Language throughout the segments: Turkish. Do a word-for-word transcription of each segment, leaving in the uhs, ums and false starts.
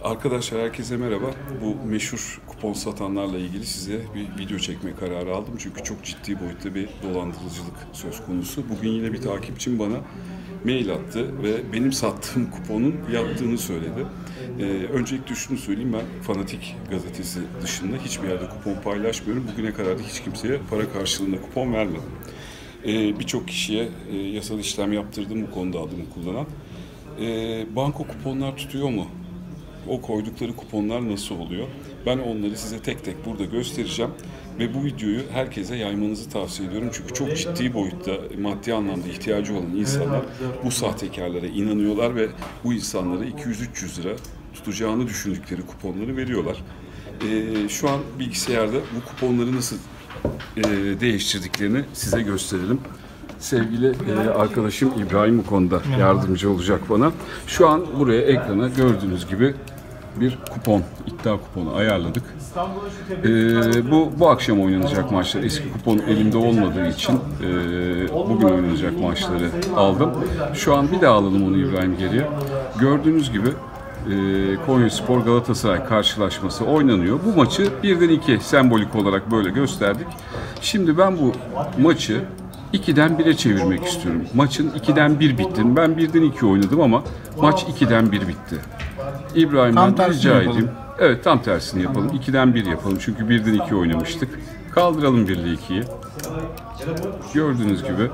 Arkadaşlar herkese merhaba. Bu meşhur kupon satanlarla ilgili size bir video çekme kararı aldım. Çünkü çok ciddi boyutta bir dolandırıcılık söz konusu. Bugün yine bir takipçim bana mail attı ve benim sattığım kuponun yattığını söyledi. Ee, öncelikle şunu söyleyeyim, ben Fanatik gazetesi dışında hiçbir yerde kupon paylaşmıyorum. Bugüne kadar da hiç kimseye para karşılığında kupon vermedim. Ee, Birçok kişiye e, yasal işlem yaptırdım bu konuda adımı kullanan. Ee, banko kuponlar tutuyor mu? O koydukları kuponlar nasıl oluyor? Ben onları size tek tek burada göstereceğim. Ve bu videoyu herkese yaymanızı tavsiye ediyorum. Çünkü çok ciddi boyutta maddi anlamda ihtiyacı olan insanlar bu sahtekarlara inanıyorlar ve bu insanlara iki yüz üç yüz lira tutacağını düşündükleri kuponları veriyorlar. Ee, şu an bilgisayarda bu kuponları nasıl e, değiştirdiklerini size gösterelim. Sevgili e, arkadaşım İbrahim bu konuda yardımcı olacak bana. Şu an buraya ekrana gördüğünüz gibi bir kupon, iddia kuponu ayarladık. E, bu bu akşam oynanacak maçlar. Eski kupon elimde olmadığı için e, bugün oynanacak maçları aldım. Şu an bir daha alalım onu İbrahim geriye. Gördüğünüz gibi e, Konyaspor Galatasaray karşılaşması oynanıyor. Bu maçı birden iki sembolik olarak böyle gösterdik. Şimdi ben bu maçı ikiden bire çevirmek istiyorum. Maçın ikiden bir bitti. Ben birden iki oynadım ama maç ikiden bir bitti. İbrahim'den rica edeyim. Evet, tam tersini yapalım. ikiden bir yapalım. Çünkü birden iki oynamıştık. Kaldıralım birle ikiyi. Gördüğünüz gibi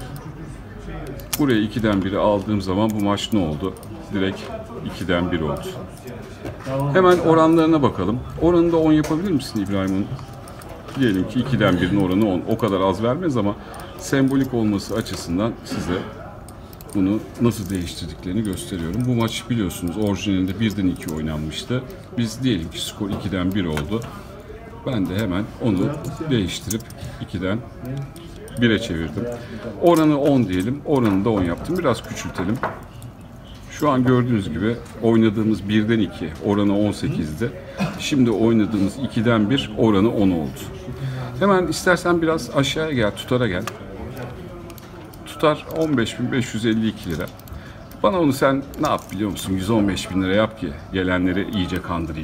buraya ikiden biri aldığım zaman bu maç ne oldu? Direkt ikiden bir oldu. Hemen oranlarına bakalım. Oranını da on yapabilir misin İbrahim'in? Diyelim ki ikiden birin oranı on. O kadar az vermez ama sembolik olması açısından size bunu nasıl değiştirdiklerini gösteriyorum. Bu maç biliyorsunuz orijinalinde birden iki oynanmıştı. Biz diyelim ki skor ikiden bir oldu. Ben de hemen onu değiştirip ikiden bire çevirdim. Oranı on diyelim. Oranını da on yaptım. Biraz küçültelim. Şu an gördüğünüz gibi oynadığımız birden iki oranı on sekizdi. Şimdi oynadığımız ikiden bir oranı on oldu. Hemen istersen biraz aşağıya gel, tutara gel. Tutar on beş bin beş yüz elli iki lira. Bana onu sen ne yap biliyor musun? yüz on beş bin lira yap ki gelenleri iyice kandırayım.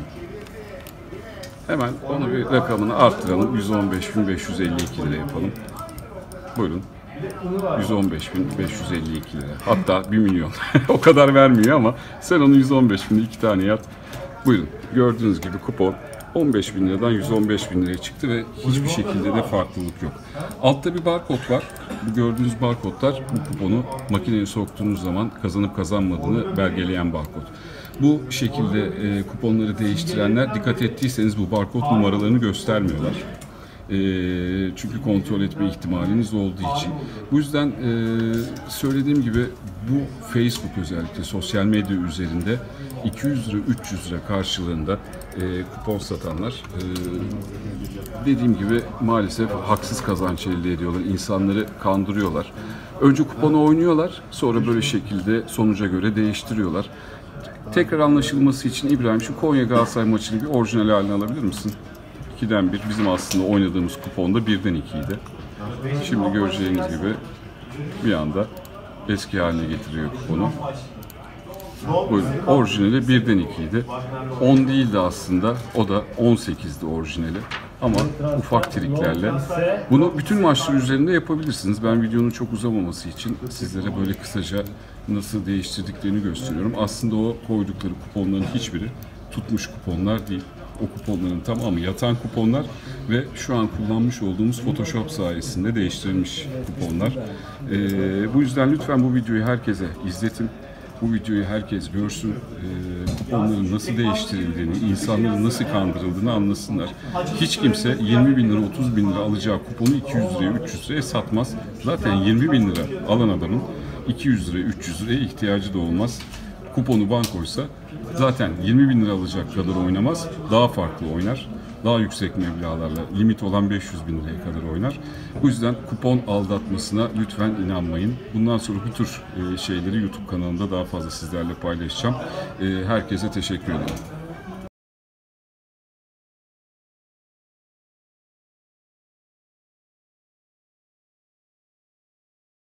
Hemen onu bir rakamını arttıralım. yüz on beş bin beş yüz elli iki lira yapalım. Buyurun. yüz on beş bin beş yüz elli iki lira. Hatta bir milyon. O kadar vermiyor ama sen onu yüz on beş bin iki tane yat. Buyurun. Gördüğünüz gibi kupon on beş bin liradan yüz on beş bin liraya çıktı ve hiçbir şekilde de farklılık yok. Altta bir barkod var. Bu gördüğünüz barkodlar bu kuponu makineye soktuğunuz zaman kazanıp kazanmadığını belgeleyen barkod. Bu şekilde e, kuponları değiştirenler, dikkat ettiyseniz bu barkod numaralarını göstermiyorlar. E, çünkü kontrol etme ihtimaliniz olduğu için. Bu yüzden e, söylediğim gibi bu Facebook özellikle sosyal medya üzerinde iki yüz lira üç yüz lira karşılığında e, kupon satanlar e, dediğim gibi maalesef haksız kazanç elde ediyorlar. İnsanları kandırıyorlar. Önce kuponu oynuyorlar, sonra böyle şekilde sonuca göre değiştiriyorlar. Tekrar anlaşılması için İbrahim şu Konya Galatasaray maçını bir orijinal haline alabilir misin? ikiden bir bizim aslında oynadığımız kuponda birden ikiydi. Şimdi göreceğiniz gibi bir anda eski haline getiriyor kuponu. Buyurun. Orijinali birden ikiydi. on değildi aslında. O da on sekizdi orijinali. Ama ufak triklerle. Bunu bütün maçlar üzerinde yapabilirsiniz. Ben videonun çok uzamaması için sizlere böyle kısaca nasıl değiştirdiklerini gösteriyorum. Aslında o koydukları kuponların hiçbiri tutmuş kuponlar değil. O kuponların tamamı yatan kuponlar ve şu an kullanmış olduğumuz Photoshop sayesinde değiştirilmiş kuponlar. Ee, bu yüzden lütfen bu videoyu herkese izletin. Bu videoyu herkes görsün, e, kuponların nasıl değiştirildiğini, insanların nasıl kandırıldığını anlasınlar. Hiç kimse yirmi bin lira, otuz bin lira alacağı kuponu iki yüz liraya, üç yüz liraya satmaz. Zaten yirmi bin lira alan adamın iki yüz liraya, üç yüz liraya ihtiyacı da olmaz. Kuponu bankoysa zaten yirmi bin lira alacak kadar oynamaz, daha farklı oynar. Daha yüksek meblağlarla, limit olan beş yüz bin liraya kadar oynar. Bu yüzden kupon aldatmasına lütfen inanmayın. Bundan sonra bu tür şeyleri YouTube kanalımda daha fazla sizlerle paylaşacağım. Herkese teşekkür ederim.